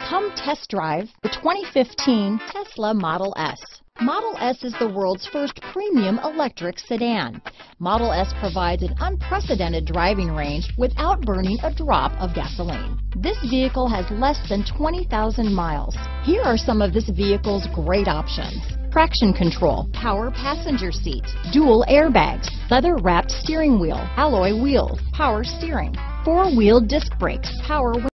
Come test drive the 2015 Tesla Model S. Model S is the world's first premium electric sedan. Model S provides an unprecedented driving range without burning a drop of gasoline. This vehicle has less than 20,000 miles. Here are some of this vehicle's great options: traction control, power passenger seat, dual airbags, leather-wrapped steering wheel, alloy wheels, power steering, four-wheel disc brakes, power